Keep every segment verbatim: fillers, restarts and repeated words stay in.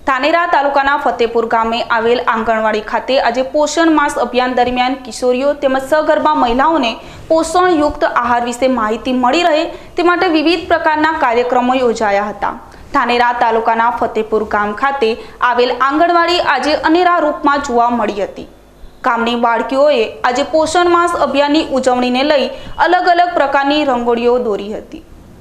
ધાનેરા તાલુકાના ફતેપુર ગામે આવેલ આંગણવાડી ખાતે આજે પોષણ માસ અભિયાન દરમિયાન કિશોરીઓ તેમજ સગર્ભા મહિલાઓને પોષણયુક્ત આહાર વિશે માહિતી મળી રહે તે માટે વિવિધ પ્રકારના કાર્યક્રમો યોજાયા હતા। ધાનેરા તાલુકાના ફતેપુર ગામ ખાતે આવેલ આંગણવાડી આજે અનેરા રૂપમાં જોવા મળી હતી। ગામની બાળકીઓએ આજે પોષણ માસ અભિયાનની ઉજવણીને લઈ અલગ અલગ પ્રકારની રંગોળીઓ દોરી હતી।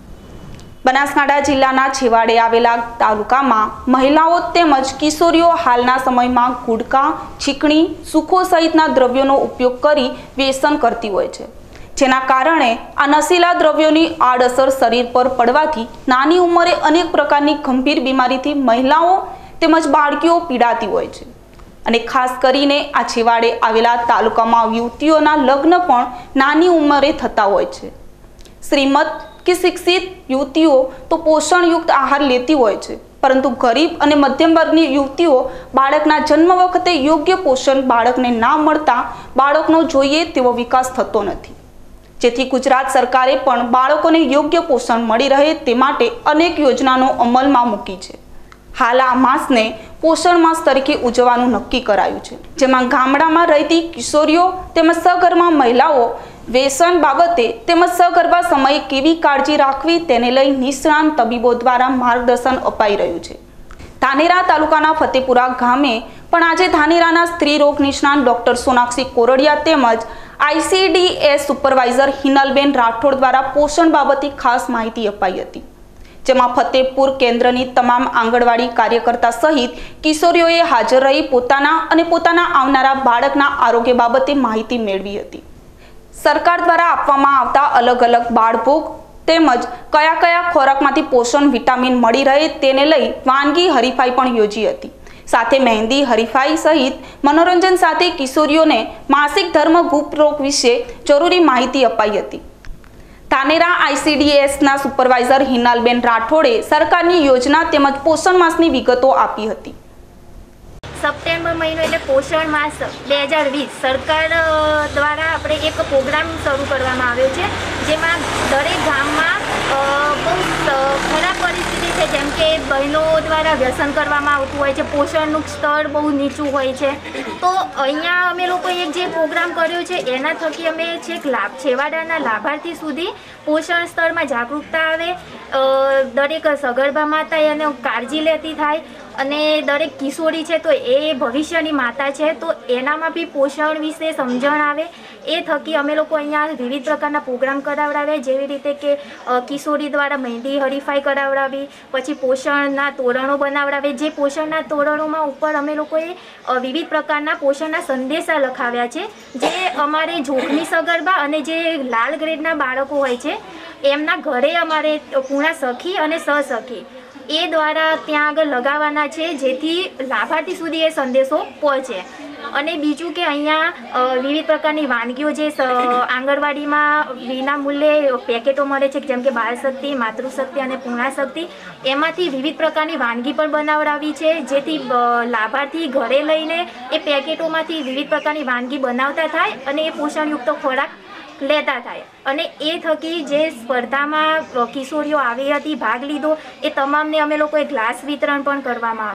બનાસકાંઠા જિલ્લાના છેવાડે આવેલા તાલુકામાં મહિલાઓ તેમજ કિશોરીઓ હાલના સમયમાં ગુટકા, છીકણી, સુખો સહિતના દ્રવ્યોનો ઉપયોગ કરી વ્યસન કરતી હોય છે, જેના કારણે આ નશીલા દ્રવ્યોની આડઅસર શરીર પર પડવાથી નાની ઉંમરે અનેક પ્રકારની ગંભીર બીમારીથી મહિલાઓ તેમજ બાળકીઓ પીડાતી હોય છે। અને ખાસ કરીને આ છેવાડે આવેલા તાલુકામાં યુવતીઓના લગ્ન પણ નાની ઉંમરે થતા હોય છે। શ્રીમદ કે શિક્ષિત યુવતીઓ તો પોષણયુક્ત આહાર લેતી હોય છે, પરંતુ ગરીબ અને મધ્યમ વર્ગની યુવતીઓ બાળકના જન્મ વખતે યોગ્ય પોષણ બાળકને ના મળતા બાળકનો જોઈએ તેવો વિકાસ થતો નથી, જેથી ગુજરાત સરકારે પણ બાળકોને યોગ્ય પોષણ મળી રહે તે માટે અનેક યોજનાનો અમલમાં મૂકી છે। હાલ આ માસને પોષણ માસ તરીકે ઉજવવાનું નક્કી કરાયું છે, જેમાં ગામડામાં રહેતી કિશોરીઓ તેમજ સગર્ભા મહિલાઓ વ્યસન બાબતે તેમજ સગર્ભા સમયે કેવી કાળજી રાખવી તેને લઈ નિષ્ણાંત તબીબો દ્વારા માર્ગદર્શન અપાઈ રહ્યું છે। ધાનેરા તાલુકાના ફતેપુરા ગામે પણ આજે ધાનેરાના સ્ત્રી રોગ નિષ્ણાંત ડોક્ટર સોનાક્ષી કોરડિયા તેમજ આઈસીડીએસ સુપરવાઇઝર હિનલબેન રાઠોડ દ્વારા પોષણ બાબતે ખાસ માહિતી અપાઈ હતી, જેમાં ફતેપુર કેન્દ્રની તમામ આંગણવાડી કાર્યકર્તા સહિત કિશોરીઓએ હાજર રહી પોતાના અને પોતાના આવનારા બાળકના આરોગ્ય બાબતે માહિતી મેળવી હતી। સરકાર દ્વારા આપવામાં આવતા અલગ અલગ બાળભોગ તેમજ કયા કયા ખોરાકમાંથી પોષણ વિટામિન મળી રહે તેને લઈ વાનગી હરીફાઈ પણ યોજી હતી। સાથે મહેંદી હરીફાઈ સહિત મનોરંજન સાથે કિશોરીઓને માસિક ધર્મ ગુપ્ત રોગ વિશે જરૂરી માહિતી અપાઈ હતી। ધાનેરા આઈસીડીએસના સુપરવાઇઝર હિનાલબેન રાઠોડે સરકારની યોજના તેમજ પોષણ માસની વિગતો આપી હતી। સપ્ટેમ્બર મહિનો એટલે પોષણ માસ બે હજાર વીસ સરકાર દ્વારા આપણે એક પ્રોગ્રામ શરૂ કરવામાં આવ્યો છે, જેમાં દરેક ગામમાં બહુ ખરાબ પરિસ્થિતિ છે, જેમ કે બહેનો દ્વારા વ્યસન કરવામાં આવતું હોય છે, પોષણનું સ્તર બહુ નીચું હોય છે। તો અહીંયા અમે લોકો એક જે પ્રોગ્રામ કર્યો છે એના થકી અમે છેક લાભ છેવાડાના લાભાર્થી સુધી પોષણ સ્તરમાં જાગૃતતા આવે, દરેક સગર્ભા માતા એને કાળજી લેતી થાય અને દરેક કિશોરી છે તો એ ભવિષ્યની માતા છે, તો એનામાં બી પોષણ વિશે સમજણ આવે। એ થકી અમે લોકો અહીંયા વિવિધ પ્રકારના પ્રોગ્રામ કરાવડાવે, જેવી રીતે કે કિશોરી દ્વારા મહેંદી હરીફાઈ કરાવડાવી, પછી પોષણના તોરણો બનાવડાવે, જે પોષણના તોરણોમાં ઉપર અમે લોકોએ વિવિધ પ્રકારના પોષણના સંદેશા લખાવ્યા છે, જે અમારે જોખમી સગર્ભા અને જે લાલ ગ્રેડના બાળકો હોય છે એમના ઘરે અમારે પૂર્ણા સખી અને સહસખી એ દ્વારા ત્યાં આગળ લગાવવાના છે, જેથી લાભાર્થી સુધી એ સંદેશો પહોંચે। અને બીજું કે અહીંયા વિવિધ પ્રકારની વાનગીઓ જે આંગણવાડીમાં વિના મૂલ્યે પેકેટો મળે છે, જેમ કે બાળશક્તિ, માતૃશક્તિ અને પૂર્ણાશક્તિ, એમાંથી વિવિધ પ્રકારની વાનગી પણ બનાવડાવી છે, જેથી લાભાર્થી ઘરે લઈને એ પેકેટોમાંથી વિવિધ પ્રકારની વાનગી બનાવતા થાય અને એ પોષણયુક્ત ખોરાક લેતા થાય। અને એ થકી જે સ્પર્ધામાં કિશોરીઓ આવી હતી, ભાગ લીધો, એ તમામને અમે લોકોએ ગ્લાસ વિતરણ પણ કરવામાં આવ્યું।